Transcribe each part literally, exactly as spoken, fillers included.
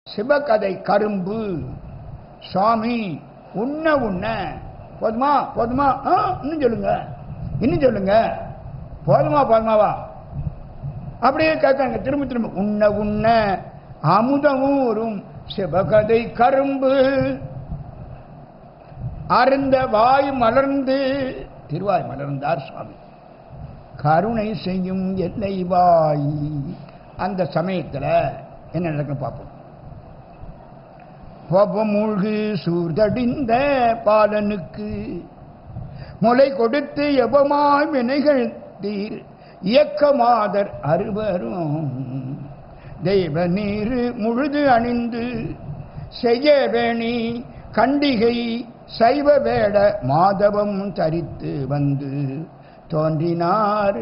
சிவகதை கரும்பு சுவாமி உண்ண உண்ண போதுமா போதுமா இன்னும் சொல்லுங்க இன்னும் சொல்லுங்க போதுமா போதுமாவா அப்படியே கேட்காங்க திரும்ப திரும்ப உண்ண உண்ண அமுதமும் சிவகதை கரும்பு அருந்த வாய் மலர்ந்து திருவாய் மலர்ந்தார் சுவாமி. கருணை செய்யும் எல்லை வாய். அந்த சமயத்தில் என்ன நடக்கும் பார்ப்போம். மூழ்கு சூர்தடிந்த பாலனுக்கு முளை கொடுத்து எவமாய் வினைகள் தீர் இயக்கமாதர் அறுவரும் தெய்வ நீர் முழுது அணிந்து செய்ய வேணி கண்டிகை சைவ வேட மாதவம் தரித்து வந்து தோன்றினார்.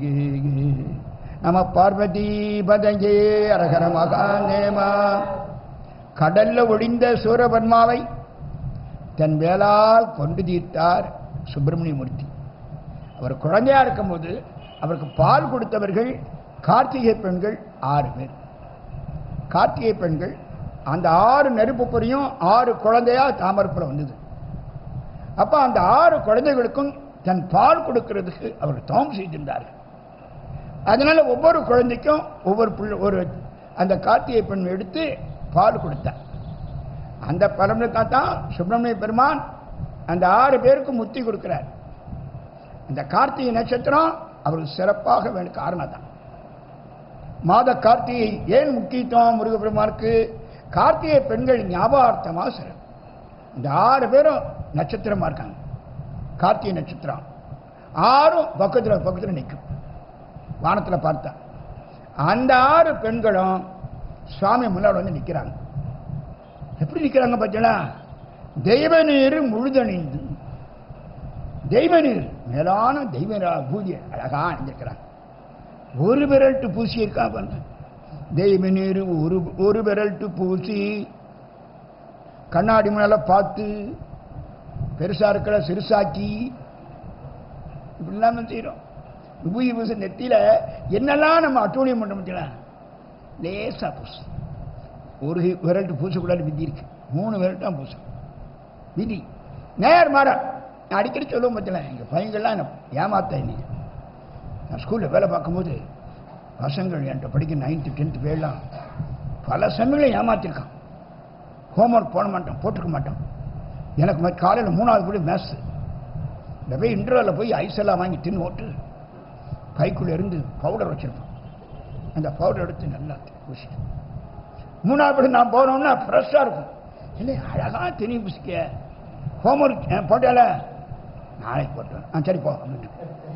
நம பார்வதி பதங்கே அரகர மகாதேவா. கடல்ல ஒளிந்த சூரபன்மாவை தன் வேளால் கொண்டு தீர்த்தார் சுப்பிரமணிய மூர்த்தி. அவர் குழந்தையா இருக்கும் போது அவருக்கு பால் கொடுத்தவர்கள் கார்த்திகை பெண்கள் ஆறு பேர். கார்த்திகை பெண்கள் அந்த ஆறு நெருப்பு பொறியும் ஆறு குழந்தையா தாமரப்புல வந்தது. அப்ப அந்த ஆறு குழந்தைகளுக்கும் தன் பால் கொடுக்கிறதுக்கு அவர் தவம் செய்திருந்தார்கள். அதனால ஒவ்வொரு குழந்தைக்கும் ஒவ்வொரு பிள்ளை ஒரு அந்த கார்த்திகை பெண் எடுத்து பால் கொடுத்தார். அந்த பரம்பரைக்காத்தான் சுப்பிரமணிய பெருமான் அந்த ஆறு பேருக்கு முத்தி கொடுக்கிறார். அந்த கார்த்திகை நட்சத்திரம் அவருக்கு சிறப்பாக வேணும் காரணம் தான். மாத கார்த்திகை ஏன் முக்கியத்துவம் முருகப்பெருமானுக்கு? கார்த்திகை பெண்கள் ஞாபகார்த்தமா சிறப்பு. இந்த ஆறு பேரும் நட்சத்திரமா இருக்காங்க. கார்த்திகை நட்சத்திரம் ஆறும் பக்கத்தில் பக்கத்தில் நிற்கும் வானத்தில் பார்த்தா. அந்த ஆறு பெண்களும் சுவாமி முன்னாடி வந்து நிற்கிறாங்க. எப்படி நிற்கிறாங்க பார்த்தீங்களா? தெய்வ நீர் முழுதணிந்து, தெய்வ நீர் மேலான தெய்வ பூஜை அழகா அணிஞ்சிருக்கிறாங்க. ஒரு விரல்ட்டு பூசி இருக்கா பாருங்க. தெய்வ நீர் ஒரு ஒரு விரல்ட்டு பூசி கண்ணாடி முன்னால பார்த்து பெருசா இருக்கிற சிறுசாக்கி இப்படி இல்லாம செய்யறோம். விபூதி பூச நெத்தியில என்னெல்லாம் நம்ம அட்டூழியம் பண்ண முடியல. லேசா பூசு. ஒரு விரல்ட்டு பூசக்கூடாது விதி இருக்கு. மூணு விரல்ட்டான் பூசு விதி. நேர் மாற நான் அடிக்கடி சொல்லுவோம் பார்த்தல. எங்க பையங்கள்லாம் என்ன ஏமாத்த இல்லையா? நான் ஸ்கூலில் வேலை பார்க்கும்போது பசங்கள் என்கிட்ட படிக்க நைன்த்து டென்த்து பேர்லாம் பல சமயங்களை ஏமாத்திருக்கான். ஹோம்ஒர்க் போட மாட்டோம், போட்டுக்க மாட்டோம். எனக்கு காலையில் மூணாவது படி மேத்ஸ். இந்த போய் இன்டர்வலில் போய் ஐஸ் எல்லாம் வாங்கி தின்னு ஓட்டு பைக்குள்ளே இருந்து பவுடர் வச்சுருப்போம். அந்த பவுடர் எடுத்து நல்லா பூசிட்டு மூணாவது படி நான் போனோம்னா ஃப்ரெஷ்ஷாக இருக்கும். இல்லை அழகாக திணி பூசிக்க. ஹோம்ஒர்க் போட்டால நாளைக்கு போட்டேன். ஆ சரி போ அப்படின்ட்டு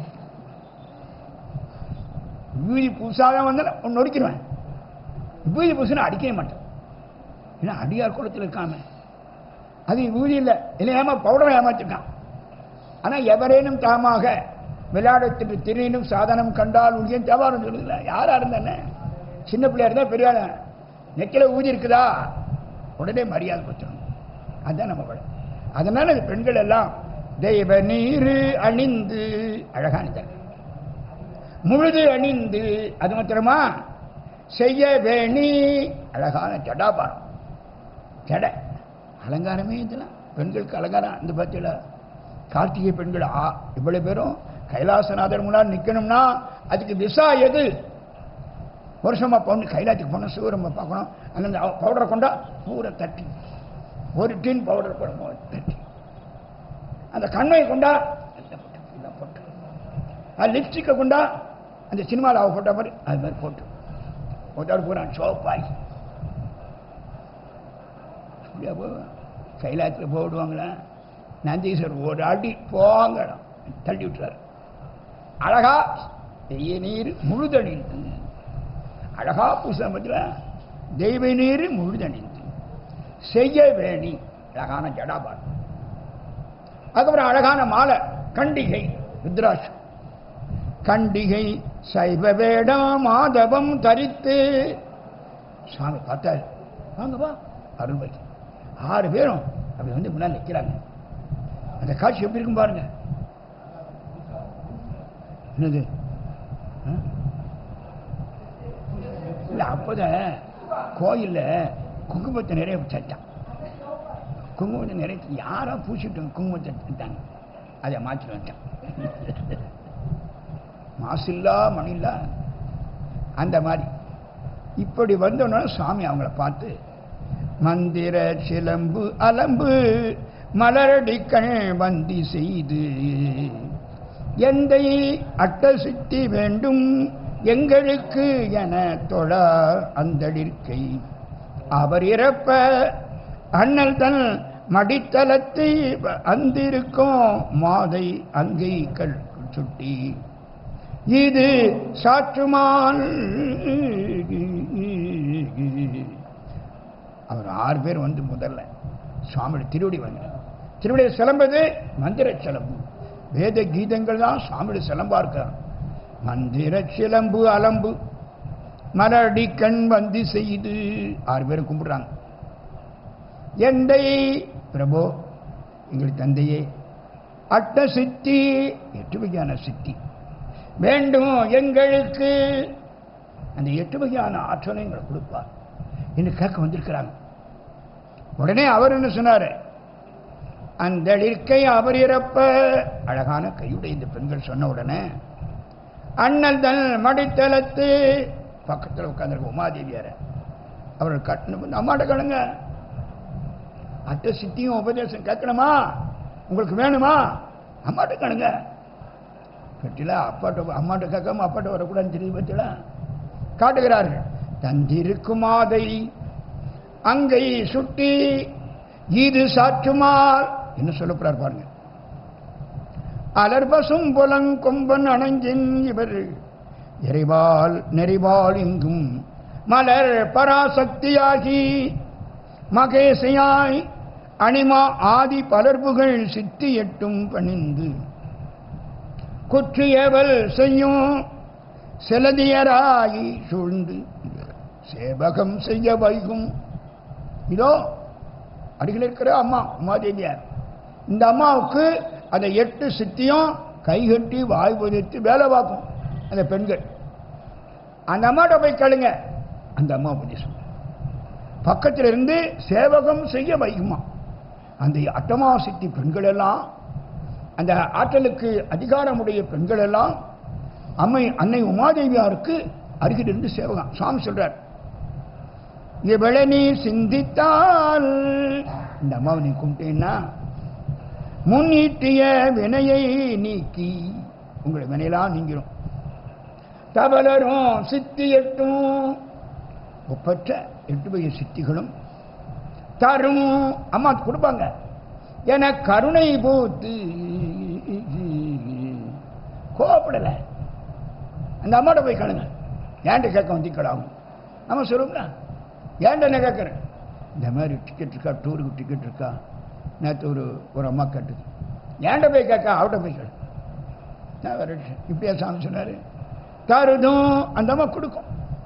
விபூதி பூசாக வந்து ஒன்று நொடிக்கிடுவேன். விபூதி பூசினா அடிக்கவே மாட்டேன். ஏன்னா அடியார் குளத்தில் இருக்காம அது விபூதி இல்லை. இல்லை ஏமா பவுடரை ஏமாத்திருக்கான். ஆனால் எவரேனும் தாமாக விளையாடத்திற்கு திரினும் சாதனம் கண்டால் உங்கேயும் தேவாரம் சொல்லுதில்ல. யாரா இருந்தானே சின்ன பிள்ளையா இருந்தா பெரியாத நெக்கில ஊதி இருக்குதா உடனே மரியாதை கொடுத்துடணும். அதுதான் நம்ம படம். அதனால இந்த பெண்கள் எல்லாம் தெய்வ நீர் அணிந்து அழகான முழுது அணிந்து அது மாத்திரமா செய்ய வேணி அழகான ஜடாபாரம். ஜட அலங்காரமே இதெல்லாம் பெண்களுக்கு அலங்காரம். அந்த பத்தியில கார்த்திகை பெண்கள் இவ்வளவு பேரும் கைலாசநாதர் முன்னாடி நிற்கணும்னா அதுக்கு விசா எது? வருஷமா பொண்ணு கைலாத்துக்கு போன சிவரம்ப பார்க்கணும். அந்த பவுடரை கொண்டா பூரை தட்டி ஒரு டின் பவுடர் போட தட்டி அந்த கண்மையை கொண்டா போட்டு அது லிப்ஸ்டிக்கை கொண்டா அந்த சினிமாவில் அவ போட்ட மாதிரி அது மாதிரி போட்டு போட்டாடு போகிறான் சோப்பாய். கைலாயத்தில் போடுவாங்களா? நந்தீஸ்வரர் ஒரு அடி போங்க தள்ளி விட்டுறாரு. அழகா தெய்வ நீர் முழுதணிந்து அழகா புசமத்தில் தெய்வ நீர் முழுதணிந்து செய்ய வேணி அழகான ஜடாபாரம். அதுக்கப்புறம் அழகான மாலை கண்டிகை ருத்ராட்சம். கண்டிகை சைவ வேடம் மாதவம் தரித்து சாமி பார்த்தாரு. வாங்கப்பா அருள்வை ஆறு பேரும் அப்படி வந்து முன்னாடி நிற்கிறாங்க. அந்த காட்சி எப்படி இருக்கும் பாருங்க. என்னது இல்லை அப்போதான் கோயிலில் குங்குமத்தை நிறைய வச்சான். குங்குமத்தை நிறைய யாரோ பூசிட்டு குங்குமத்தை வச்சாங்க, அதை மாற்றிட்டு வச்சான். மாசில்லா மணிலா அந்த மாதிரி. இப்படி வந்தோன்னா சுவாமி அவங்கள பார்த்து மந்திர சிலம்பு அலம்பு மலரடிக்கண் வந்தி செய்து எந்தை அட்ட சித்தி வேண்டும் எங்களுக்கு என தொழ அந்தடிற்கை அவர் இறப்ப அண்ணல் தன் மடித்தலத்தை அந்திருக்கும் மாதை அங்கை கல் சுட்டி இது சாற்றுமால். அவர் ஆறு பேர் வந்து முதல்ல சுவாமியோட திருவடி வந்து திருவடியை சிலம்பது மந்திர சிலம்பு. வேத கீதங்கள் தான் சுவாமியோட சிலம்பா இருக்கிறார். மந்திர சிலம்பு அலம்பு மலடி கண் வந்து செய்து ஆறு பேரும் கும்பிடுறாங்க. எந்தை பிரபு எங்கள் தந்தையே அட்ட சித்தி எட்டு வகையான சித்தி வேண்டும் எங்களுக்கு, அந்த எட்டு வகையான ஆற்றலை எங்களை கொடுப்பார் என்று கேட்க வந்திருக்கிறாங்க. உடனே அவர் என்ன சொன்னார், அந்த இருக்கை அவர் இறப்ப அழகான கையுடைய இந்த பெண்கள் சொன்ன உடனே அண்ணல் தன் மடித்தளத்து பக்கத்தில் உட்கார்ந்துருக்க உமாதேவியார அவர்கள் கட்டணும். அம்மாட்ட கணுங்க, அட்ட சித்தியும் உபதேசம் கேட்கணுமா, உங்களுக்கு வேணுமா, அம்மாட்ட கணுங்க. கட்டில அப்பாட்ட அம்மாட்ட கேட்காம அப்பாட்ட வரக்கூடாதுன்னு தெரிஞ்சு பத்தில காட்டுகிறார்கள். தந்திருக்குமாதை அங்கை சுட்டி இது சாற்றுமால் என்ன சொல்ல போறார் பாருங்க. அலர்பசும் புலங்கொம்பன் அணஞ்சின் இவர் இறைவால் நெறிவால் இங்கும் மலர் பராசக்தியாகி மகேசையாய் அணிமா ஆதி பலர்புகள் சித்தி எட்டும் பணிந்து குற்றியவள் செய்யும் செலதியராயி சூழ்ந்து சேவகம் செய்ய வைகும். இதோ அருகில் இருக்கிற அம்மா உமாதேவியார். இந்த அம்மாவுக்கு அந்த எட்டு சித்தியும் கைகட்டி வாய் புதைத்து வேலை பார்க்கும் அந்த பெண்கள். அந்த அம்மாட்ட போய் கேளுங்க, அந்த அம்மா உபதேசம் பக்கத்தில் இருந்து சேவகம் செய்ய வைக்குமா. அந்த அட்டமா சித்தி பெண்கள் எல்லாம், அந்த ஆற்றலுக்கு அதிகாரமுடைய பெண்கள் எல்லாம் அம்மை அன்னை உமாதேவியாருக்கு அருகில் இருந்து சேவகம். சுவாமி சொல்றார், இவளை நீ சிந்தித்தால், இந்த அம்மாவை நீ கும்பிட்டீங்கன்னா முன்னீட்டிய வினையை நீக்கி உங்களை வினையெல்லாம் நீங்கிடும். தவளரும் சித்தி எட்டும் ஒப்பற்ற எட்டு வகை சித்திகளும் தரும் அம்மா கொடுப்பாங்க என கருணை போத்து கோவப்படல. அந்த அம்மாட்ட போய் கணுங்க, ஏன்ட்ட கேட்க வந்திக்கடாகும். நம்ம சொல்லுங்களா, ஏன்ட்ட என்ன கேட்குறேன், இந்த மாதிரி டிக்கெட் இருக்கா, டூருக்கு டிக்கெட் இருக்கா, நேற்று ஒரு ஒரு அம்மா கேட்டுது, ஏன்ட்ட போய் கேட்க அவட்ட போய் கேட்க. நான் வேற இப்படியா சாமி சொன்னார், தருதும் அந்த அம்மா கொடுக்கும்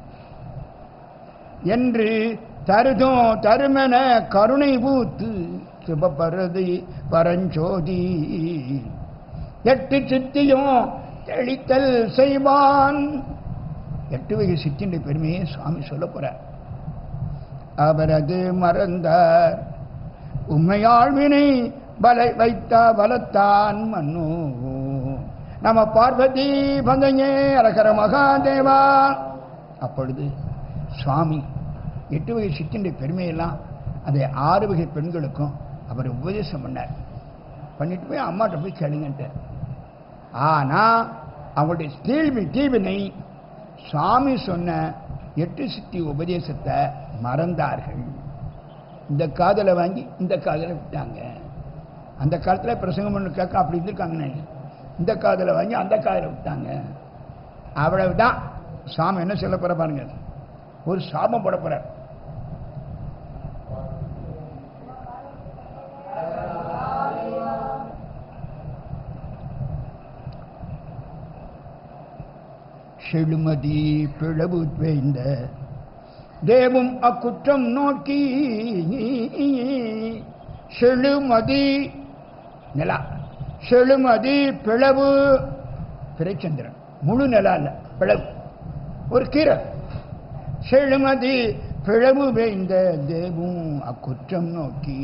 என்று தருதும் தருமென கருணை பூத்து சிவபரதி பரஞ்சோதி எட்டு சித்தியும் தெளித்தல் செய்வான். எட்டு வகை சித்தின் பெருமையை சுவாமி சொல்ல போறார். அவரது மறந்தார் உண்மையாழ்வினை பல வைத்த பலத்தான் மன்னோ நம பார்வதி பந்தையே அரகர மகாதேவா. அப்பொழுது சுவாமி எட்டு வகை சித்தின் பெருமையெல்லாம் அதை ஆறு வகை பெண்களுக்கும் அவர் உபதேசம் பண்ணார். பண்ணிட்டு போய் அம்மாட்ட போய் கேளுங்கன்ட்டு. ஆனா அவங்களுடைய தீழ்வி தீவினை சுவாமி சொன்ன எட்டு சித்தி உபதேசத்தை மறந்தார்கள். இந்த காதலை வாங்கி இந்த காதலை விட்டாங்க. அந்த காலத்தில் பிரசங்கம் பண்ண கேட்க அப்படி இருந்திருக்காங்க. இந்த காதலை வாங்கி அந்த காதலை விட்டாங்க. அவ்வளவுதான். சாமி என்ன சொல்ல போற பாருங்க, ஒரு சாபம் போட போற. செழுமதி பிளவு வேந்த தேவும் அக்குற்றம் நோக்கி செழுமதி நிலா, செழுமதி பிளவு பிறைச்சந்திரன், முழு நிலா இல்ல பிளவு, ஒரு கீரை. செழுமதி பிழவு வேய்ந்த தேவும் அக்குற்றம் நோக்கி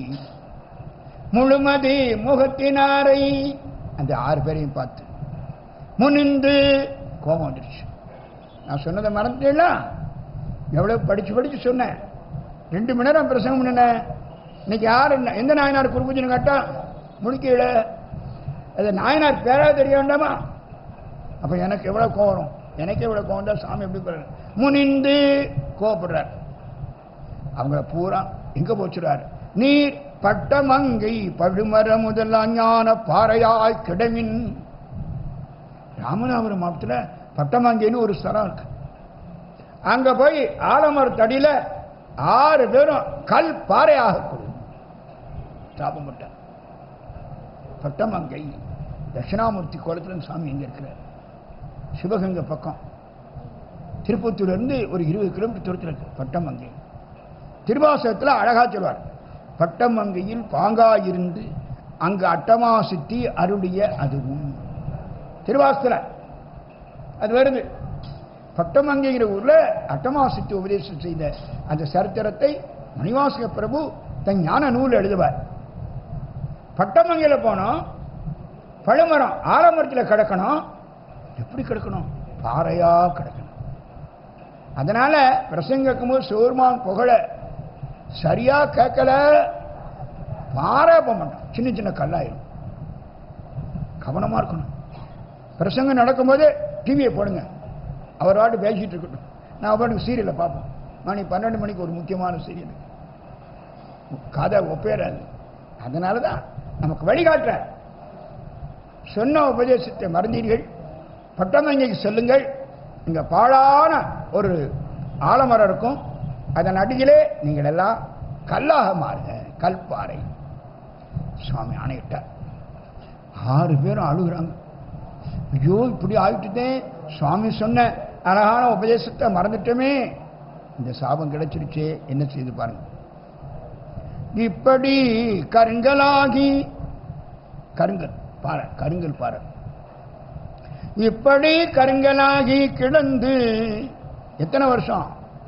முழுமதி முகத்தினாரை அந்த ஆறு பேரையும் பார்த்து முனிந்து கோபம் வந்துருச்சு. நான் சொன்னதை மறந்துட்டேன்னா எவ்வளவு படிச்சு படிச்சு சொன்னேன். ரெண்டு மணி நேரம் பிரசங்கம் பண்ணினேன். இன்னைக்கு யார் எந்த நாயனார் குருபூஜனை கேட்டா முடிக்கல. அது நாயனார் பேரா தெரிய வேண்டாமா? அப்ப எனக்கு எவ்வளவு கோவம் வரும். எனக்கு எவ்வளவு கோவம் தான் சாமி எப்படி போறாரு முனிந்து கோவப்படுறார். அவங்கள பூரா எங்க போச்சுறாரு. நீர் பட்டமங்கை பழுமர முதல் ஞான பாறையாய் கிடமின். ராமநாதபுரம் மாவட்டத்தில் பட்டமங்கைன்னு ஒரு ஸ்தலம் இருக்கு. அங்க போய் ஆலமரத்தடியில ஆறு பேரும் கல் பாறையாக கொடு சாபப்பட்ட பட்டமங்கை. தட்சிணாமூர்த்தி கோலத்தில் சாமி எங்க இருக்கிறார்? சிவகங்கை பக்கம் திருப்பத்தூர்ல இருந்து ஒரு இருபது கிலோமீட்டர் தூரத்தில் இருக்கு பட்டமங்கை. திருவாசகத்தில் அழகா சொல்வார், பட்டமங்கையில் பாங்காயிருந்து அங்கு அட்டமா சித்தி அருளிய அதுவும். திருவாசகத்தில் அது வருது. பட்டமங்கைங்கிற ஊர்ல அட்டமா சித்தி உபதேசம் செய்த அந்த சரித்திரத்தை மணிவாசக பிரபு தன் ஞான நூல் எழுதுவார். பட்டமங்கையில போனோம், பழுமரம் ஆலமரத்தில் கிடக்கணும். எப்படி கிடக்கணும்? பாறையா கிடக்கணும். அதனால பிரசங்கும் போது சோர்மான் புகழ சரியா கேட்கல, பாறை போக மாட்டோம், சின்ன சின்ன கல்லாயிரும். கவனமா இருக்கணும். பிரசங்கம் நடக்கும்போது டிவியை போடுங்க, அவர் வாட்டு பேசிட்டு இருக்கட்டும். நான் பாட்டுக்கு சீரியலை பார்ப்போம். மணி பன்னெண்டு மணிக்கு ஒரு முக்கியமான சீரியல், கதை ஒப்பேறாது. அதனாலதான் நமக்கு வழிகாட்டுற சொன்ன உபதேசத்தை மறந்தீர்கள். பட்டமங்கைக்கு செல்லுங்கள். இங்க பாழான ஒரு ஆலமரம் இருக்கும், அதன் அடியிலே நீங்கள் எல்லாம் கல்லாக மாறுங்க, கல்பாறை. சுவாமி ஆணையிட்டார். ஆறு பேரும் அழுகுறாங்க. ஐயோ இப்படி ஆயிட்டுதே, சுவாமி சொன்ன அழகான உபதேசத்தை மறந்துட்டோமே, இந்த சாபம் கிடைச்சிருச்சே, என்ன செய்து பாருங்க. இப்படி கருங்கலாகி, கருங்கல் பாறை, கருங்கல் பாறை, இப்படி கருங்கலாகி கிடந்து எத்தனை வருஷம்?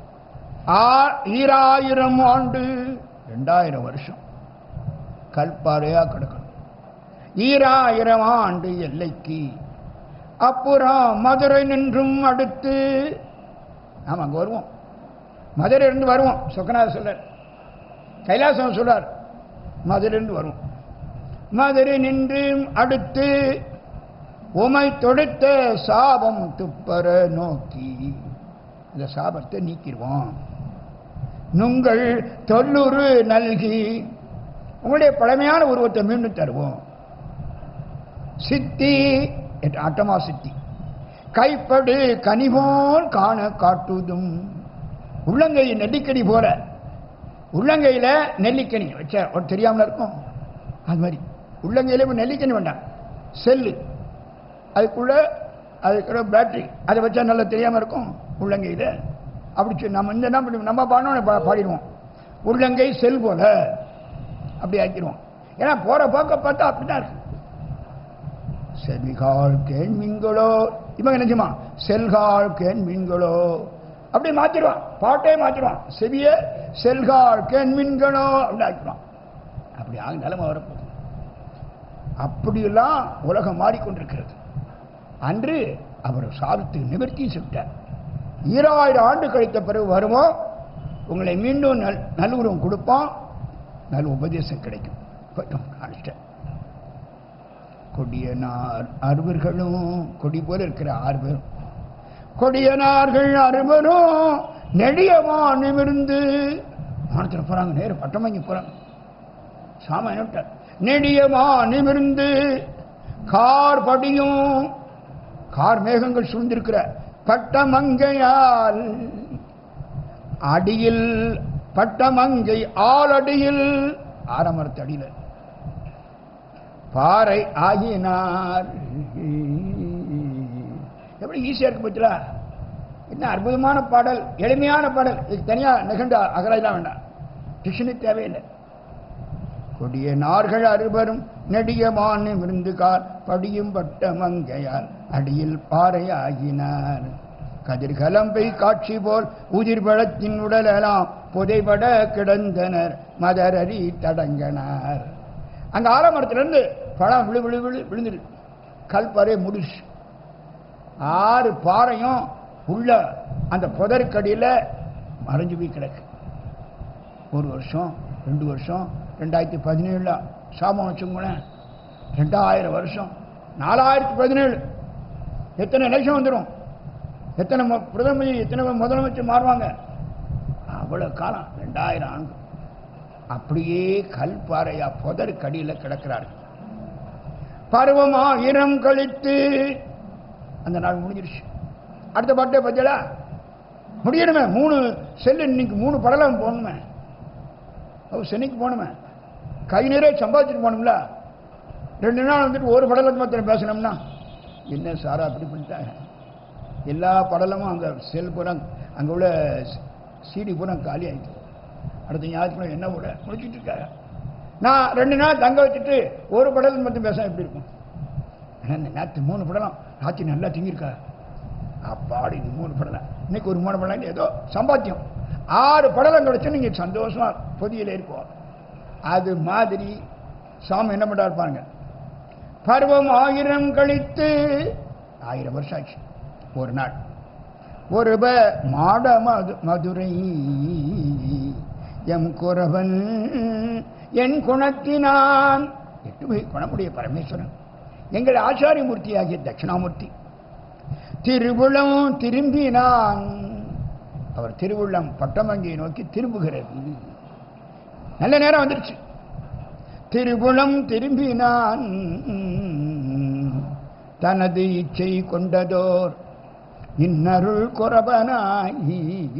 ஈராயிரம் ஆண்டு, ரெண்டாயிரம் வருஷம் கல்பாறையா கிடக்கணும். ஈராயிரம் ஆண்டு எல்லைக்கு அப்புறம் மதுரை நின்றும் அடுத்து. நாம அங்க வருவோம், மதுரை இருந்து வருவோம். சொக்கநாத சொல்றார், கைலாசம் சொல்றார், மதுரை இருந்து வருவோம். மதுரை நின்றும் அடுத்து உமை தொடுத்த சாபம் துப்பர நோக்கி, இந்த சாபத்தை நீக்கிடுவோம். நுங்கள் தொல்லூறு நல்கி, உங்களுடைய பழமையான உருவத்தை மீண்டும் தருவோம். சித்தி அட்டமா சித்தி கைப்படு கனிபோல் காண காட்டுதும். உள்ளங்கை நெல்லிக்கனி போல, உள்ளங்கையில நெல்லிக்கனி வச்ச ஒரு தெரியாமல இருக்கும். அது மாதிரி உள்ளங்கையில நெல்லிக்கனி வேண்டாம், செல்லு, அதுக்குள்ள அதுக்குள்ள பேட்டரி, அதை வச்சா நல்லா தெரியாம இருக்கும் உள்ளங்கையில. அப்படி நம்ம இந்த என்ன பண்ணி நம்ம பாடணும் பாடிடுவோம். உள்ளங்கை செல் போல அப்படி ஆக்கிடுவோம். ஏன்னா போற போக்க பார்த்தா அப்படிதான் இருக்கு. செல்கால் கேள்விங்களோ, இவங்க நினைச்சுமா செல்கால் கேள்விங்களோ அப்படி மாத்திடுவான், பாட்டே மாத்திடுவான். செவிய செல்கால் கேள்விங்களோ அப்படி ஆக்கிடுவான். அப்படி ஆக நிலைமை வரப்போகுது. அப்படியெல்லாம் உலகம் மாறிக்கொண்டிருக்கிறது. அன்று அவர் சாபத்துக்கு நிவர்த்தி சொல்லிட்டார். ஈராயிரம் ஆண்டு கழித்த பிறகு வருவோம், உங்களை மீண்டும் நல் நல்லுறவும் கொடுப்போம், நல்ல உபதேசம் கிடைக்கும். கொடியனார் அறுவர்களும், கொடி போல இருக்கிற ஆறு பேரும், கொடியனார்கள் அறுவரும் நெடியமா நிமிர்ந்து வானத்தில் போறாங்க, நேரு பட்டமங்கி போறாங்க. சாம என்ன நெடியமா நிமிர்ந்து கார் படியும், கார் மேகங்கள் சூழ்ந்திருக்கிற பட்டமங்கையால் அடியில், பட்டமங்கை ஆளடியில், ஆரமரத்து அடியில் பாறை ஆகினார். எப்படி ஈஸியா இருக்கு பத்தியா? என்ன அற்புதமான பாடல், எளிமையான பாடல். இதுக்கு தனியா நிகழ்ந்த அகராயெல்லாம் வேண்டாம், டிக்ஷனரி தேவையில்லை. கொடிய நார்கள் அறுபரும் நெடியமான விருந்துகார் படியும் பட்ட மங்கையால் அடியில் பாறை ஆகினார். கதிர்கலம்பை காட்சி போல் உதிர் பழத்தின் உடலெல்லாம் புதைபட கிடந்தனர் மதரறி தடங்கனார். அங்க ஆலமரத்திலிருந்து பழம் விழு விழு விழு விழுந்துரு. கல்பாறை முடிச்சு ஆறு பாறையும் உள்ள அந்த புதற்கடியில் மறைஞ்சு போய் கிடக்கு. ஒரு வருஷம் ரெண்டு வருஷம் ரெண்டாயிரத்தி பதினேழுல சாபம் வச்சுங்களேன், ரெண்டாயிரம் வருஷம் நாலாயிரத்தி பதினேழு எத்தனை எலெக்ஷன் வந்துடும், எத்தனை பிரதமர் எத்தனை முதலமைச்சர் மாறுவாங்க, அவ்வளவு காலம் ரெண்டாயிரம் ஆண்டு அப்படியே கல்பாறையா புதற்கடியில் கிடக்கிறார்கள். பருவம் ஆயிரம் கழித்து அந்த நாள் முடிஞ்சிருச்சு. அடுத்த பாட்டே பத்தியலா முடியணுமே, மூணு செல்லு இன்னைக்கு மூணு படலம் போகணுமே, அவர் சென்னைக்கு போகணுமே, கை நிறைய சம்பாதிச்சுட்டு போகணும்ல. ரெண்டு நாள் வந்துட்டு ஒரு படலத்தை மாத்திரம் பேசணும்னா என்ன சாரா அப்படி பண்ணிட்டாங்க. எல்லா படலமும் அங்கே செல் பூரா அங்கே உள்ள சீடி பூரா காலி ஆகிட்டு அடுத்த ஞாயிற்றுக்கிழமை என்ன கூட முடிச்சுட்டு இருக்காங்க. நான் ரெண்டு நாள் தங்க வச்சுட்டு ஒரு படலத்தை மட்டும் பேச எப்படி இருக்கும்? ஏன்னா நேற்று மூணு படலம் ஆட்சி நல்லா திங்கிருக்கா, அப்பாடி மூணு படலம் இன்னைக்கு ஒரு மூணு படம் ஏதோ சம்பாத்தியம். ஆறு படலம் கிடைச்சு நீங்க சந்தோஷமா பொதியில இருப்போம். அது மாதிரி சாமி என்ன பண்ணா இருப்பாங்க. பருவம் ஆயிரம் கழித்து ஆயிரம் வருஷம் ஆச்சு. ஒரு நாள் ஒரு மாட மது மதுரை எம் குறவன் என் குணத்தினான் எட்டு போய் குணமுடைய பரமேஸ்வரன் எங்கள் ஆச்சாரிய மூர்த்தியாகிய தட்சிணாமூர்த்தி திருவுளம் திரும்பினான். அவர் திருவுள்ளம் பட்டமங்கியை நோக்கி திரும்புகிறது. நல்ல நேரம் வந்துருச்சு. திருவுளம் திரும்பினான் தனது இச்சை கொண்டதோர் இன்னருள் குறவனாயி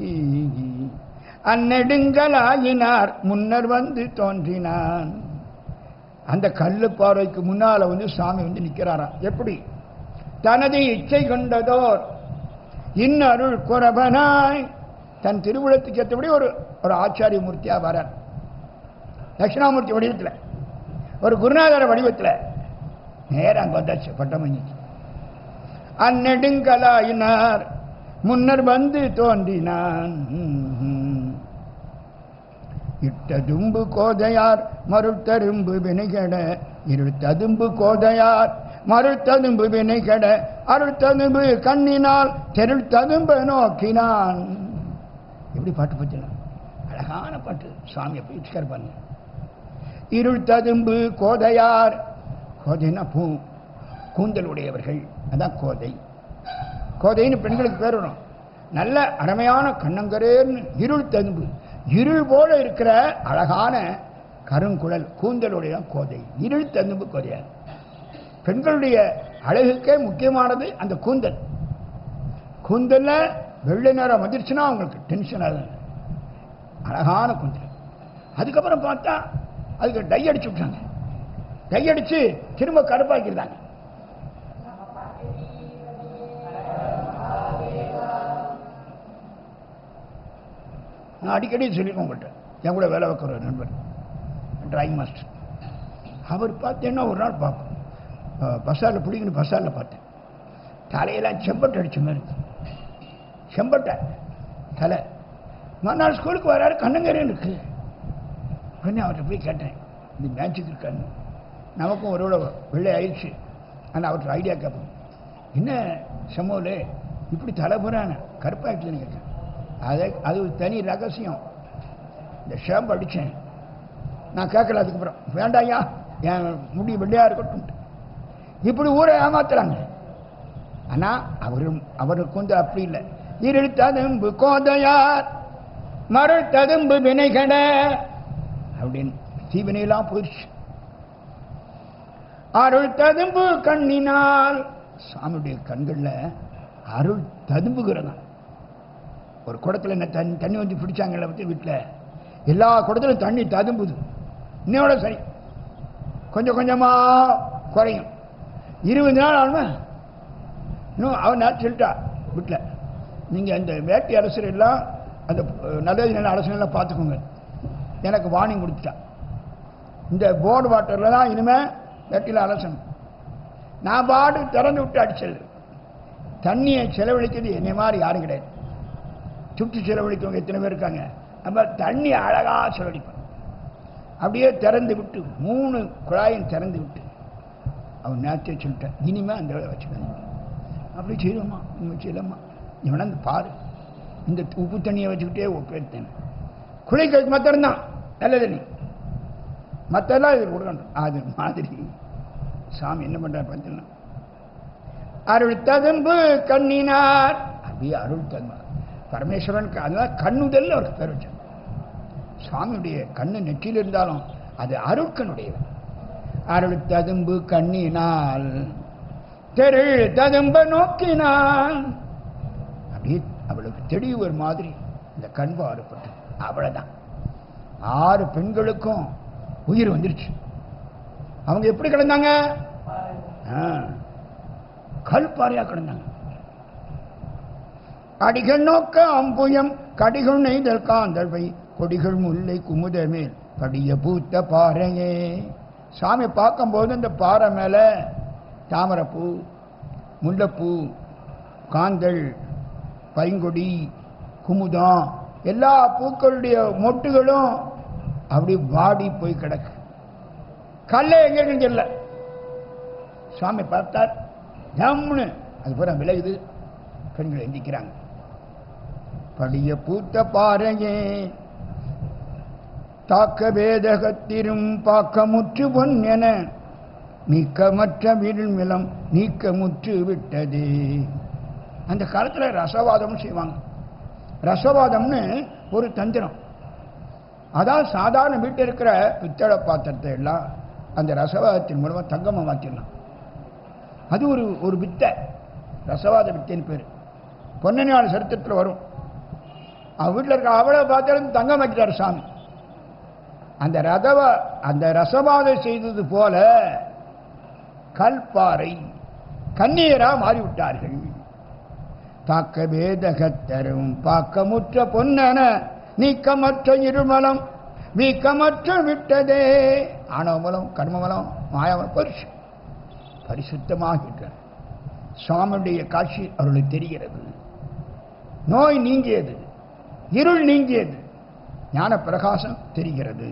அந்நெடுங்களாயினார் முன்னர் வந்து தோன்றினான். அந்த கல்லு பாறைக்கு முன்னால வந்து சாமி வந்து நிற்கிறாராம். எப்படி? தனது இச்சை கொண்டதோர் இன்னருள் குறவனாய் தன் திருவுளத்துக்கு ஏற்றபடி ஒரு ஒரு ஆச்சாரிய மூர்த்தியா வரார். தட்சிணாமூர்த்தி வடிவத்தில், ஒரு குருநாதர வடிவத்தில் நேரம் அங்கே வந்தாச்சு பட்டமணி. அந்நெடுங்கலாயினார் முன்னர் வந்து தோன்றினான். இட்டதும்பு கோதையார் மறுத்தரும்பு வினைகட இருத்ததும்பு கோதையார் மறுத்ததும்பு வினைகட அருத்ததும்பு கண்ணினால் தெருத்ததும்பு நோக்கினான். எப்படி பாட்டு பச்சலாம், அழகான பாட்டு. சுவாமியை போய் பண்ண இருள் ததும்பு கோதையார். கோதைன்னா பூ கூந்தல் உடையவர்கள், அதான் கோதை. கோதைன்னு பெண்களுக்கு பேர் வரும். நல்ல அருமையான கண்ணங்கரேன்னு இருள் ததும்பு, இருள் போல இருக்கிற அழகான கருங்குழல் கூந்தலுடைய கோதை. இருள் ததும்பு கோதையார். பெண்களுடைய அழகுக்கே முக்கியமானது அந்த கூந்தல். கூந்தல்ல வெள்ளை நேரம் வந்துருச்சுன்னா அவங்களுக்கு டென்ஷன் ஆகுது. அழகான கூந்தல். அதுக்கப்புறம் பார்த்தா அதுக்கு டை அடிச்சு விட்டாங்க. டை அடிச்சு திரும்ப கருப்பாக்கிருந்தாங்க. நான் அடிக்கடி சொல்லியிருக்கோம் உங்கள்கிட்ட. என் கூட வேலை வைக்கிற நண்பர் டிராயிங் மாஸ்டர். அவர் பார்த்தேன்னா ஒரு நாள் பார்ப்போம், பஸ்ஸாரில் பிடிக்கணும். பஸ்ஸாரில் பார்த்தேன் தலையெல்லாம் செம்பட்டை அடிச்ச மாதிரி இருக்கு. செம்பட்டை தலை. மறுநாள் ஸ்கூலுக்கு வராரு, கண்ணங்கரேன்னு இருக்கு. உடனே அவர்கிட்ட போய் கேட்டேன், இது மேட்சுக்கு இருக்கான்னு. நமக்கும் ஒரு வெள்ளை ஆயிடுச்சு. ஆனால் அவர்கிட்ட ஐடியா கேட்போம், என்ன செம்மோலே இப்படி தலைப்புறான கருப்பாயிடுச்சுன்னு கேட்டேன். அதை அது ஒரு தனி ரகசியம். இந்த ஷேம்பு அடித்தேன், நான் கேட்கல. அதுக்கப்புறம் வேண்டாயா, என் முடி வெள்ளையாக இருக்கட்டும். இப்படி ஊரை ஏமாத்துறாங்க. ஆனால் அவரு அவருக்கு வந்து அப்படி இல்லை. இருள் ததும்பு கோதையார் மருள் ததும்பு வினைகட அப்படின்னு தீவினையெல்லாம் போயிடுச்சு. அருள் ததும்பு கண்ணினால், சாமியுடைய கண்கள்ல அருள் ததும்புகிறதா. ஒரு குடத்துல என்ன தண்ணி தண்ணி வந்து பிடிச்சாங்கல்ல பற்றி வீட்டில், எல்லா குடத்திலும் தண்ணி ததும்புது. இன்னோட சரி கொஞ்சம் கொஞ்சமா குறையும். இருபது நாள் ஆகுமா இன்னும் அவன் சொல்லிட்டா வீட்டில், நீங்க அந்த வேட்டி அரசர் எல்லாம் அந்த நல்லது நல்ல அரசெல்லாம் பார்த்துக்கோங்க. எனக்கு வார்னிங் கொடுத்துட்டா, இந்த போர்டு வாட்டர்ல தான் இனிமே வேட்டியில் அரசன். நான் பாடு திறந்து விட்டு அடிச்சது. தண்ணியை செலவழிக்கிறது என்னை மாதிரி யாரும் கிடையாது. சுற்றி செலவழிக்கவங்க எத்தனை பேர் இருக்காங்க. நம்ம தண்ணி அழகா செலவழிப்பான். அப்படியே திறந்து விட்டு மூணு குழாயும் திறந்து விட்டு அவன் நேரத்தை சொல்லிட்டேன், இனிமே அந்த வேலை வச்சுக்கணும். அப்படி செய்யலாமா இவங்க செய்யலாமா இவனா பாரு, இந்த உப்பு தண்ணியை வச்சுக்கிட்டே ஒப்பேத்தேன். குளிக்க மத்திரம்தான் நல்ல தண்ணி, மற்றெல்லாம் இது கொடுக்கணும். அது மாதிரி சாமி என்ன பண்றாரு பார்த்தீங்கன்னா, அருள் ததும்பு கண்ணினார். அப்படியே அருள் ததும்பு பரமேஸ்வரனுக்கு அதெல்லாம் கண்ணுதல் அவருக்கு பேர் வச்சார். சுவாமியுடைய கண்ணு நெற்றியில் இருந்தாலும் அது அருட்கனுடையவன். அருள் ததும்பு கண்ணினால் தெரு ததும்ப நோக்கினான். அப்படியே அவளுக்கு தெளிவு ஒரு மாதிரி இந்த கண் பாடுபட்டு அவ்வளவுதான். ஆறு பெண்களுக்கும் உயிர் வந்துருச்சு. அவங்க எப்படி கிடந்தாங்க? கல் பாறையா கிடந்தாங்க. அடிகள் நோக்க அம்புயம் கடிகள் நெய்தல் காந்தழ்வை கொடிகள் முல்லை குமுத மேல் படிய பூத்த பாறையே. சாமி பார்க்கும்போது இந்த பாறை மேல தாமரைப்பூ, முல்லைப்பூ, காந்தள், பைங்கொடி, குமுதம் எல்லா பூக்களுடைய மொட்டுகளும் அப்படி வாடி போய் கிடக்கு. கல்ல எங்க தெரியல. சாமி பார்த்தார், ஜம்னு அது பூரா விலகுது. பெண்கள் எந்திக்கிறாங்க. படிய பூத்த பாறையே தாக்க வேதகத்திரும் பாக்கமுற்று பொன் என நீக்கமற்ற விழுமிலம் நீக்கமுற்று விட்டது. அந்த காலத்துல ரசவாதம் செய்வாங்க. ரசவாதம்னு ஒரு தந்திரம். அதான் சாதாரண வீட்டில் இருக்கிற பித்தளை பாத்திரத்தை எல்லாம் அந்த ரசவாதத்தின் மூலமா தங்கமா மாற்றிடலாம். அது ஒரு ஒரு வித்தை, ரசவாத வித்தைன்னு பேரு. பொன்னணியாள சரித்திரத்தில் வரும். அவன் வீட்டில் இருக்க அவ்வளவு பாத்திரம் தங்கமாக்கிட்டார் சாமி. அந்த ரதவ அந்த ரசவாதம் செய்தது போல கல்பாறை கண்ணீரா மாறிவிட்டார்கள். தாக்க வேதகத்தரும் பாக்கமுற்ற பொன்னன நீக்கமற்ற இருமலம் நீக்கமற்ற விட்டதே. ஆணவமலம், கர்மமலம், மாயமலம் பரிசு பரிசுத்தமாகின்றார். சுவாமியுடைய காட்சி அவர்களுக்கு தெரிகிறது. நோய் நீங்கியது, இருள் நீங்கியது, ஞான பிரகாசம் தெரிகிறது.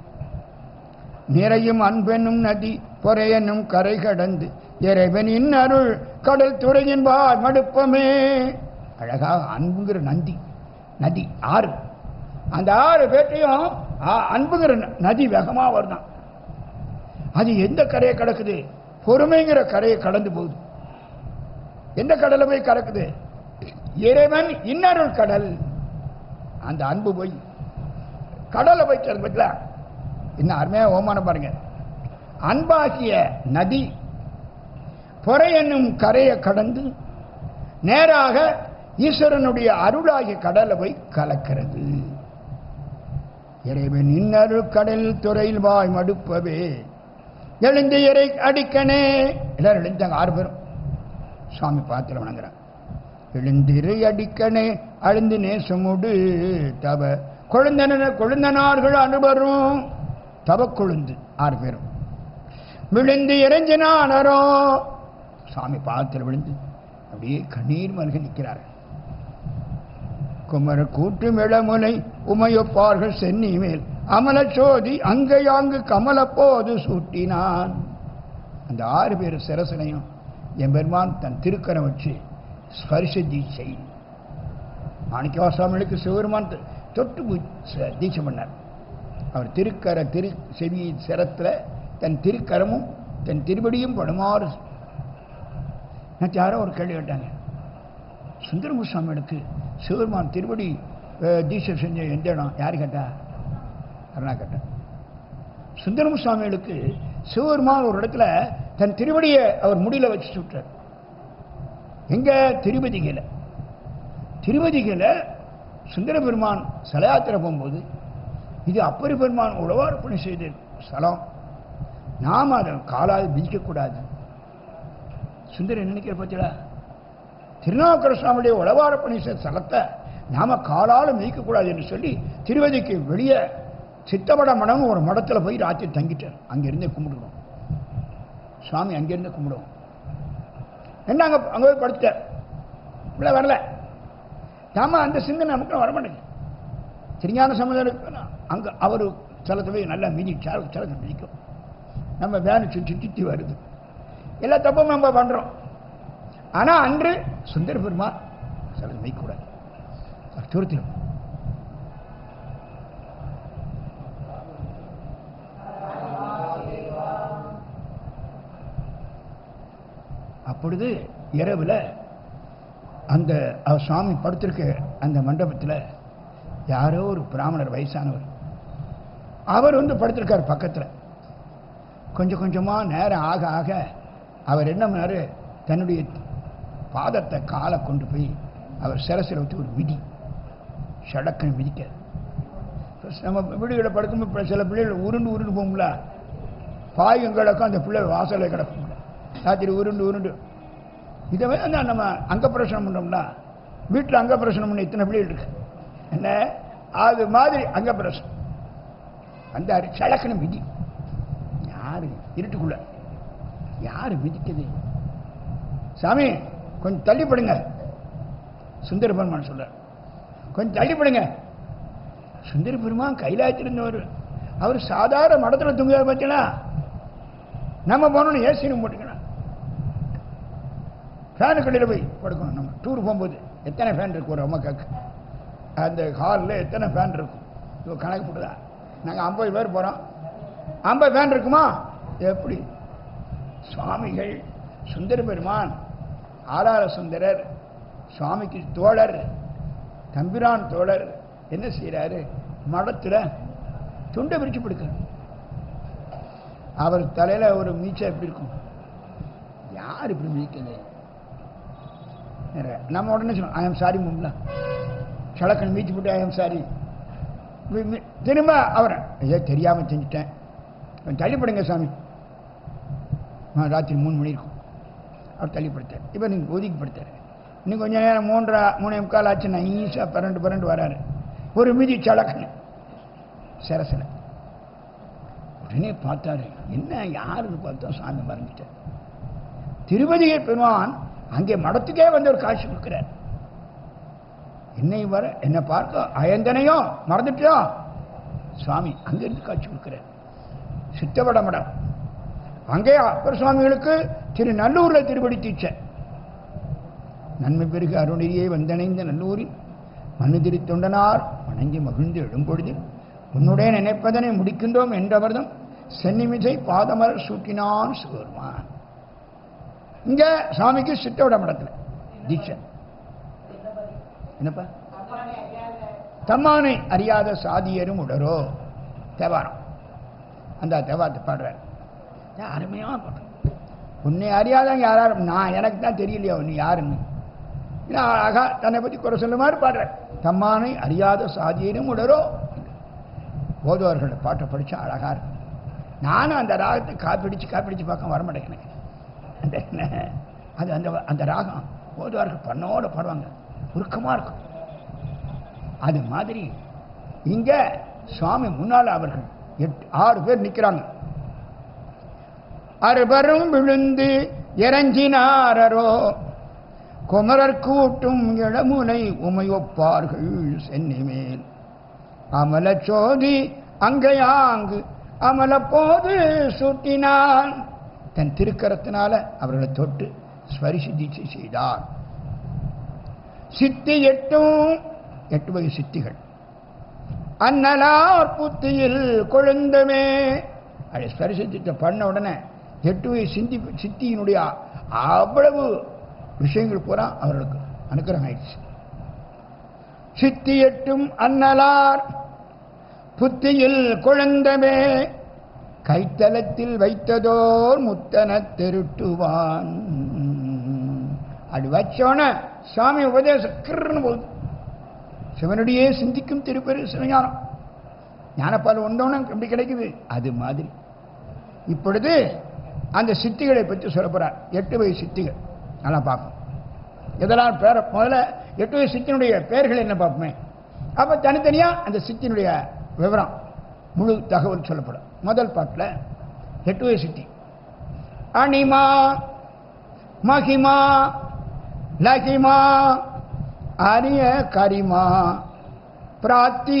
நிறையும் அன்பெனும் நதி பொறையனும் கரை கடந்து இறைவனின் அருள் கடல் துறையின் வாய் மடுப்பமே. அழகாக அன்புங்கிற நந்தி நதி ஆறு, அந்த ஆறு பேட்டையும் அன்புங்கிற நதி வேகமா வருதான். அது எந்த கரையை கடக்குது? பொறுமைங்கிற கரையை கடந்து போகுது. எந்த கடலை போய் கடக்குது? இறைவன் இன்னருள் கடல். அந்த அன்பு போய் கடலை போய் பத்தில இன்னும் அருமையா ஓமானம் பாருங்க. அன்பாகிய நதி பொறை என்னும் கரையை கடந்து நேராக ஈஸ்வரனுடைய அருளாகிய கடலை போய் கலக்கிறது. இறைவன் இன்னருள் கடல் துறையில் வாய் மடுப்பவே எழுந்து இறை அடிக்கனே. எல்லாரும் எழுந்தாங்க, ஆறு பேரும் சுவாமி பாத்திர வணங்குறாங்க. எழுந்திரு அடிக்கனே அழுந்து நேசமுடு தவ கொழுந்தன கொழுந்தனார்கள் அனுபரும். தவ கொழுந்து ஆறு பேரும் விழுந்து இறைஞ்சினானரோ. சாமி பாத்திர விழுந்து அப்படியே கண்ணீர் மல்க நிற்கிறார்கள். குமர கூட்டு மிளமுலை உமையொப்பார்கள் சென்னி மேல் அமல சோதி அங்கையாங்கு கமல போது சூட்டினான். அந்த ஆறு பேர் சிரசனையும் என் பெருமான் தன் திருக்கரம் வச்சு ஸ்பரிச தீட்சை. மாணிக்கவா சுவாமிகளுக்கு சிவபெருமான் தொட்டு தீட்சை பண்ணார். அவர் திருக்கர திரு செவி சிரத்துல தன் திருக்கரமும் தன் திருவடியும் படுமாறு. நேற்று யாரோ ஒரு கேள்வி கேட்டாங்க, சுந்தரமு சுவாமிகளுக்கு சிவபெருமான் திருவடி தீட்சை செஞ்ச எந்த இடம்? யாரு கேட்டா? அருணா கேட்ட. சுந்தரமு சுவாமிகளுக்கு சிவபெருமான் ஒரு இடத்துல தன் திருவடியை அவர் முடியல வச்சு சுட்டார். எங்க? திருவதிகையில. திருவதிகையில சுந்தர பெருமான் சலயாத்திரை போகும்போது இது அப்பரி பெருமான் உழவார்ப்பணி செய்த ஸ்தலம், நாம் அதை காலால் மிதிக்கக்கூடாது. சுந்தரன் நினைக்கிற பத்தியா திருநாவுக்கர சுவாமியுடைய உழவார்ப்பணி செய்த ஸ்தலத்தை நாம காலால் மிதிக்கக்கூடாது என்று சொல்லி திருவதிக்கு வெளியே சித்தவட மடம் ஒரு மடத்துல போய் ராத்திரி தங்கிட்டார். அங்கிருந்தே கும்பிடுவோம் சுவாமி, அங்கிருந்தே கும்பிடுவோம். என்ன அங்க அங்க போய் படுத்தார். இல்லை வரல. நாம அந்த சிந்தனை நமக்கு வரமாட்டேங்க. திருஞான சம்பந்தருக்கு அங்கே அவர் சிலத்தை நல்லா மிதி சிலத்தை மிதிக்கும். நம்ம வேலை சுற்றி சுற்றி வருது. எல்லா தப்பும் நம்ம பண்ணுறோம். ஆனால் அன்று சுந்தர பெருமான் சிலது மிதிக்கூடாது, துருத்திடும். அப்பொழுது இரவில் அந்த சுவாமி படுத்திருக்க அந்த மண்டபத்தில் யாரோ ஒரு பிராமணர் வயசானவர் அவர் வந்து படுத்திருக்கார் பக்கத்தில். கொஞ்சம் கொஞ்சமாக நேரம் ஆக ஆக அவர் என்ன பண்ணார், தன்னுடைய பாதத்தை காலை கொண்டு போய் அவர் சிரசில் வச்சு ஒரு மிதி சடக்குன்னு மிதிக்க. நம்ம வீடுகளை படுக்கும்போது சில பிள்ளைகள் உருண்டு உருண்டு போகும்ல, பாயும் கிடக்கும், அந்த பிள்ளை வாசலில் கிடக்கும் ராத்திரி உருண்டு உருண்டு. இதை வந்து நம்ம அங்க பிரசனம் பண்ணோம்னா வீட்டில் அங்க பிரசனம் பண்ண இத்தனை பிள்ளைகள் இருக்கு என்ன, அது மாதிரி அங்க பிரசனம் அந்த சடக்குன்னு மிதி. யாரு இருட்டுக்குள்ள யாரு மிதிக்குது? சாமி கொஞ்சம் தள்ளிப்படுங்க. சுந்தர பெருமான் சொல்ற கொஞ்சம் தள்ளிப்படுங்க. சுந்தர பெருமான் கைலாயத்திலிருந்தவர், அவர் சாதாரண மடத்தில் தூங்குவார் பார்த்தீங்களா. நம்ம போனோன்னு ஏசினும் போட்டுக்கலாம், ஃபேனு கடையில் போய் படுக்கணும். நம்ம டூர் போகும்போது எத்தனை ஃபேன் இருக்கும் ஒரு அம்மாக்காக்கு, அந்த ஹாலில் எத்தனை ஃபேன் இருக்கும் இப்போ கணக்கு போட்டுதா. நாங்கள் ஐம்பது பேர் போகிறோம், ஐம்பது ஃபேன் இருக்குமா? எப்படி சுவாமிகள் சுந்தர பெருமான் ஆதார சுந்தரர் சுவாமிக்கு தோழர், தம்பிரான் தோழர் என்ன செய்யறாரு, மடத்துல துண்டை விரிச்சு படுக்கிறார். அவர் தலையில ஒரு மீச்சை எப்படி இருக்கும்? யார் இப்படி மீக்குது? நம்ம உடனே சொல்லுவோம் ஐ எம் சாரி மும்ல, சடக்கன் மீச்சு போட்டு ஐ எம் சாரி. திரும்ப அவரை ஐயோ தெரியாம செஞ்சுட்டேன், தள்ளிப்படுங்க சாமி. ராத்திரி மூணு மணி இருக்கும், அவர் தள்ளிப்படுத்தார். இப்போ நீங்கள் ஒதுக்கிப்படுத்தார். இன்னும் கொஞ்சம் நேரம் மூன்றா மூணே முக்கால் ஆச்சு, நான் ஈஸியாக பரண்டு பரண்டு வராரு, ஒரு மிதி சடக்குன்னு சிரசில். உடனே பார்த்தாரு, என்ன யாருன்னு பார்த்தோம், சாமி மறைஞ்சிட்டார். திருப்பதியை பெருமான் அங்கே மடத்துக்கே வந்து ஒரு காட்சி கொடுக்கிறார். என்னை வர என்னை பார்க்க அயந்தனையோ மறந்துட்டோ சுவாமி அங்கிருந்து காட்சி கொடுக்கிறார். சித்தவட மடம் அங்கே அப்பர் சுவாமிகளுக்கு திரு நல்லூர்ல திருப்படி தீட்சை. நன்மை பெருகு அருணியை வந்தணைந்த நல்லூரில் மண்ணு திரி தொண்டனார் வணங்கி மகிழ்ந்து எழும்பொழுது உன்னுடைய நினைப்பதனை முடிக்கின்றோம் என்றவர்தம் சென்னிமிசை பாதமர் சூட்டினான் சிவருமான். இங்க சுவாமிக்கு சித்தவட மடத்துல தீட்சை. என்னப்பா, தம்மானை அறியாத சாதியரும் உடரோ தேவாரம். அந்த தேவாரத்தை பாடுறார், அருமையா பாடுற. உன்னை அறியாதவங்க யாரும், நான் எனக்கு தான் தெரியலையோ நீ யாருன்னு. அழகா தன்னை பற்றி குறை சொல்ல மாதிரி பாடுற. தம்மானை அறியாத சாதியரும் உடரோ. ஓதுவார்கள் பாட்டை படிச்சா அழகா இருக்கு. நானும் அந்த ராகத்தை காப்பிடிச்சு காப்பிடிச்சு பார்க்க வரமாட்டேன் எனக்கு. அது அந்த அந்த ராகம் ஓதுவார்கள் பண்ணோட பாடுவாங்க, உருக்கமா இருக்கும். அது மாதிரி இங்க சுவாமி முன்னால அவர்கள் எட்டு ஆறு பேர் நிற்கிறாங்க. அறுபரும் விழுந்து இறஞ்சினாரோ குமரர் கூட்டும் இளமுனை உமையொப்பார்கள் சென்னி மேல் அமல சோதி அங்கையாங்கு அமல போது சூட்டினான். தன் திருக்கரத்தினால அவர்களை தொட்டு ஸ்வரிசி தீட்சை செய்தார். சித்தி எட்டும் எட்டு வகை சித்திகள் அந்நலார் புத்தியில் கொழுந்தமே. அதை ஸ்பரிசி தீட்சை பண்ண உடனே எட்டு வகை சிந்தி சித்தியினுடைய அவ்வளவு விஷயங்கள் பூரா அவர்களுக்கு அனுக்கிரகம் ஆயிடுச்சு. சித்தி எட்டும் அன்னலார் புத்தியில் குழந்தமே கைத்தலத்தில் வைத்ததோர் முத்தன திருட்டுவான். அப்படி வச்சோன சுவாமி உபதேசம் கிருன்னு போகுது. சிவனுடைய சிந்திக்கும் திருப்பெரு சிவஞானம் ஞானப்பால் ஒன்றோன்னு எப்படி கிடைக்குது அது மாதிரி. இப்பொழுது அந்த சித்திகளை பற்றி சொல்ல போறார். எட்டு வகை சித்திகள் நல்லா பார்ப்போம். இதெல்லாம் பேர முதல்ல எட்டு வகை சித்தினுடைய பெயர்கள் என்ன பார்ப்போமே. அப்ப தனித்தனியா அந்த சித்தினுடைய விவரம் முழு தகவல் சொல்லப்படும். முதல் பாட்டில் எட்டு வகை சித்தி அனிமா மகிமா லகிமா அரிய கரிமா பிராத்தி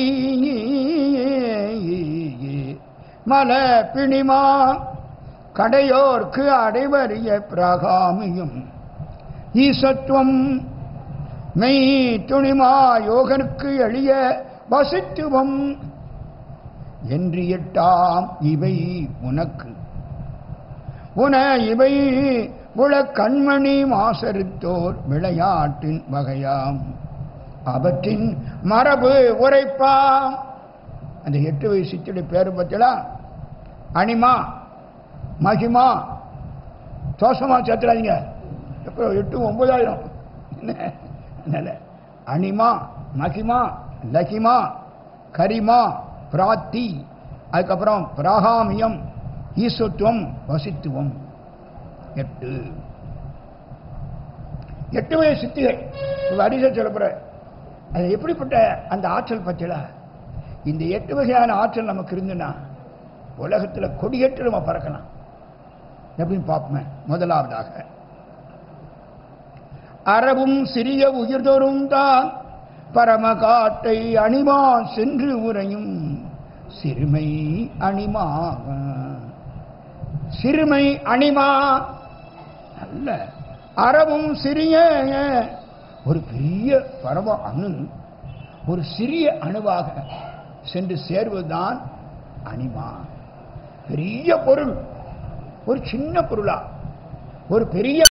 மல பிணிமா கடையோர்க்கு அடைவறிய பிரகாமியும் ஈசத்துவம் மெய் துணிமா யோகனுக்கு எளிய வசித்துவம் என்று எட்டாம் இவை உனக்கு உன இவை உள கண்மணி மாசறுத்தோர் விளையாட்டின் வகையாம் அவற்றின் மரபு உரைப்பாம். அந்த எட்டு வயசு சித்துடைய பேரு பத்திலா அனிமா மகிமா தோசமா சேர்த்துறாதீங்க, எப்போ எட்டு ஒன்பதாயிரம் என்ன அனிமா மகிமா லகிமா கரிமா பிராத்தி அதுக்கப்புறம் பிராகாமியம் ஈசத்துவம் வசித்துவம் எட்டு எட்டு வயசு சித்திகை அடிச சொல்லப்படுற அது எப்படிப்பட்ட அந்த ஆற்றல் பற்றில இந்த எட்டு வகையான ஆற்றல் நமக்கு இருந்துன்னா உலகத்தில் கொடியேற்று நம்ம பறக்கலாம். எப்படின்னு பார்ப்போமே. முதலாவதாக அறவும் சிறிய உயிர்தோறும் தான் பரம காட்டை அணிமா சென்று உரையும் சிறுமை அணிமா சிறுமை அணிமா அல்ல அறவும் சிறிய ஒரு பெரிய பரம அணு ஒரு சிறிய அணுவாக சென்று சேர்வதுதான் அணிமா. பெரிய பொருள் ஒரு சின்ன பொருளா ஒரு பெரிய